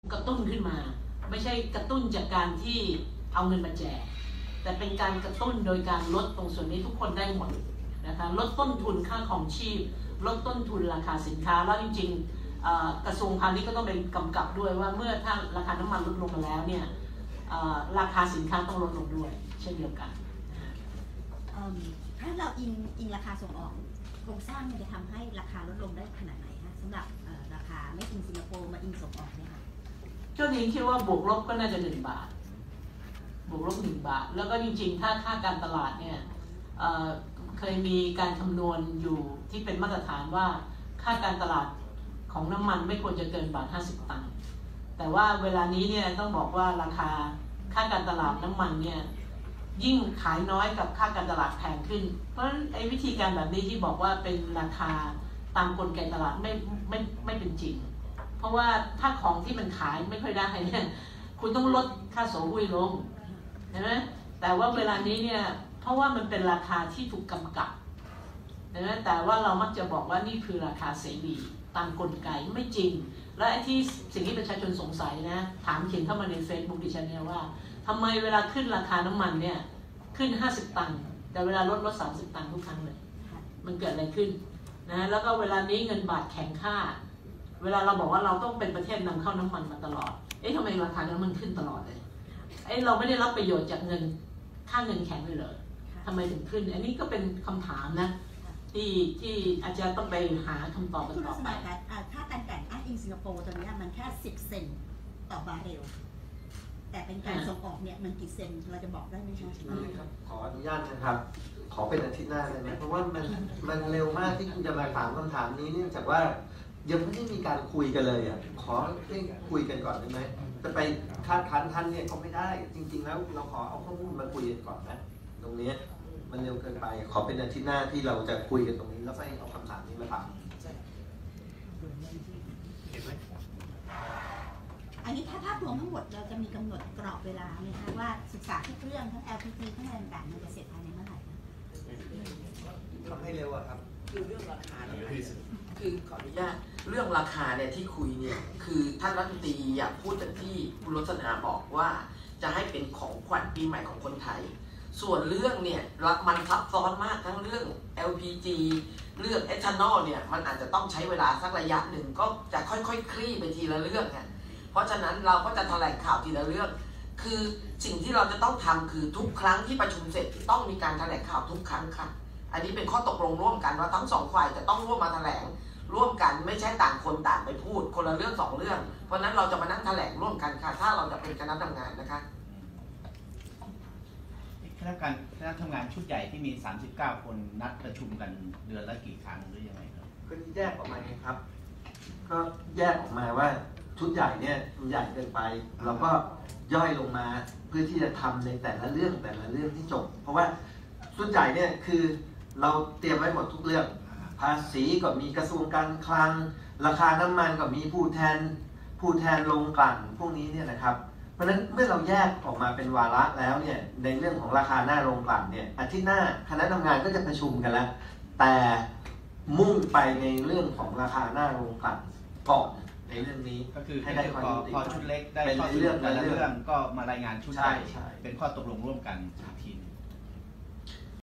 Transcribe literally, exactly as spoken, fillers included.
กระตุ้นขึ้นมาไม่ใช่กระตุ้นจากการที่เอาเงินมาแจกแต่เป็นการกระตุ้นโดยการลดตรงส่วนนี้ทุกคนได้หมดนะคะลดต้นทุนค่าของชีพลดต้นทุนราคาสินค้าแล้วจริงๆกระทรวงพาณิชย์ก็ต้องเป็นกำกับด้วยว่าเมื่อถ้าราคาน้ำมันลดลงมาแล้วเนี่ยราคาสินค้าต้องลดลงด้วยเช่นเดียวกันถ้าเราอิงอิงราคาส่งออกโครงสร้างมันจะทำให้ราคาลดลงได้ขนาดไหนคะสำหรับราคาไม่อิงสิงคโปร์มาอิงส่งออกเนี่ยค่ะเจ้าหญิงคิดว่าบวกลบก็น่าจะหนึ่งบาทบวกลบหนึ่งบาทแล้วก็จริงๆถ้าค่าการตลาดเนี่ยเเคยมีการคำนวณอยู่ที่เป็นมาตรฐานว่าค่าการตลาดของน้ำมันไม่ควรจะเกินบาทห้าสิบตังค์แต่ว่าเวลานี้เนี่ยต้องบอกว่าราคาค่าการตลาดน้ำมันเนี่ยยิ่งขายน้อยกับค่าการตลาดแพงขึ้นเพราะฉะนั้นไอ้วิธีการแบบนี้ที่บอกว่าเป็นราคาตามกลไกตลาดไม่ไม่ไม่เป็นจริงเพราะว่าถ้าของที่มันขายไม่ค่อยได้เนี่ยคุณต้องลดค่าโสหุ้ยลงเห็นไหมแต่ว่าเวลานี้เนี่ยเพราะว่ามันเป็นราคาที่ถูกกำกับเห็นไหมแต่ว่าเรามักจะบอกว่านี่คือราคาเสรีตามกลไกไม่จริงและไอ้ที่สิ่งที่ประชาชนสงสัยนะถามเขียนเข้ามาใน Facebook ดิฉันเนี่ยว่าทำไมเวลาขึ้นราคาน้ำมันเนี่ยขึ้นห้าสิบตังค์แต่เวลาลดลดสามสิบตังค์ทุกครั้งเลยมันเกิดอะไรขึ้นนะแล้วก็เวลานี้เงินบาทแข็งค่าเวลาเราบอกว่าเราต้องเป็นประเทศนำเข้าน้ำมันมาตลอดเอ๊ะทำไมราคาน้ำมันขึ้นตลอดเลยเอ๊ะเราไม่ได้รับประโยชน์จากเงินค่าเงินแข็งเลยเหรอทำไมถึงขึ้นอันนี้ก็เป็นคำถามนะที่ที่อาจารย์ต้องไปหาคำตอบกันต่อไปค่าการแข่งอ้างอิงสิงคโปร์ตอนนี้มันแค่สิบเซนต์ต่อบาร์เรลแต่เป็นการส่งออกเนี่ยมันกี่เซนเราจะบอกได้ไหมคะครับขออนุญาตนะครับขอเป็นอาทิตย์หน้าได้ไหมเพราะว่ามันมันเร็วมากที่คุณจะมาถามคำถามนี้เนื่องจากว่ายังไม่ได้มีการคุยกันเลยอ่ะขอให้คุยกันก่อนได้ไหมจะไปคาดคั้นท่านเนี่ยก็ไม่ได้จริงๆแล้วเราขอเอาข้อมูลมาคุยกันก่อนนะตรงนี้มันเร็วเกินไปขอเป็นอาทิตย์หน้าที่เราจะคุยกันตรงนี้แล้วไปเอาคำถามนี้มาถามอันนี้ถ้าภาพรวมทั้งหมดเราจะมีกำหนดกรอบเวลาไหมคะว่าศึกษาทุกเรื่องทั้ง แอล พี จี ทั้งอะไรต่างๆมันจะเสร็จภายในเมื่อไหร่ทำให้เร็วอะครับคือเรื่องราคาเนี่ยคือขออนุญาตเรื่องราคาเนี่ยที่คุยเนี่ยคือท่านรัฐมนตรีอยากพูดจากที่คุณรสนาบอกว่าจะให้เป็นของขวัญปีใหม่ของคนไทยส่วนเรื่องเนี่ยมันซับซ้อนมากทั้งเรื่อง แอล พี จี เรื่องเอทานอลเนี่ยมันอาจจะต้องใช้เวลาสักระยะหนึ่งก็จะค่อยๆ คลี่ไปทีละเรื่องไงเพราะฉะนั้นเราก็จะแถลงข่าวทีละเรื่องคือสิ่งที่เราจะต้องทำคือทุกครั้งที่ประชุมเสร็จต้องมีการแถลงข่าวทุกครั้งค่ะอันนี้เป็นข้อตกลงร่วมกันว่าทั้งสองฝ่ายจะต้องร่วมมาแถลงร่วมกันไม่ใช่ต่างคนต่างไปพูดคนละเรื่องสองเรื่องเพราะนั้นเราจะมานั่งแถลงร่วมกันค่ะถ้าเราจะเป็นคณะทำงานนะคะคณะการคณะทำงานชุดใหญ่ที่มีสามสิบเก้าคนนัดประชุมกันเดือนละกี่ครั้งหรือยังไงครับก็แยกออกมาไงครับก็แยกออกมาว่าชุดใหญ่เนี่ยมันใหญ่เกินไปเราก็ย่อยลงมาเพื่อที่จะทำในแต่ละเรื่องแต่ละเรื่องที่จบเพราะว่าชุดใหญ่เนี่ยคือเราเตรียมไว้หมดทุกเรื่องภาษีก็มีกระทรวงการคลังราคาน้ำมันก็มีผู้แทนผู้แทนโรงกลั่นพวกนี้เนี่ยนะครับเพราะฉะนั้นเมื่อเราแยกออกมาเป็นวาระแล้วเนี่ยในเรื่องของราคาหน้าโรงกลั่นเนี่ยอาทิตย์หน้าคณะทำงานก็จะประชุมกันแล้วแต่มุ่งไปในเรื่องของราคาหน้าโรงกลั่นก่อนในเรื่องนี้ก็คือให้ได้พอพอชุดเล็กได้ข้อสรุปแต่ละเรื่องก็มารายงานชุดใหญ่เป็นข้อตกลงร่วมกันอีกทีนึง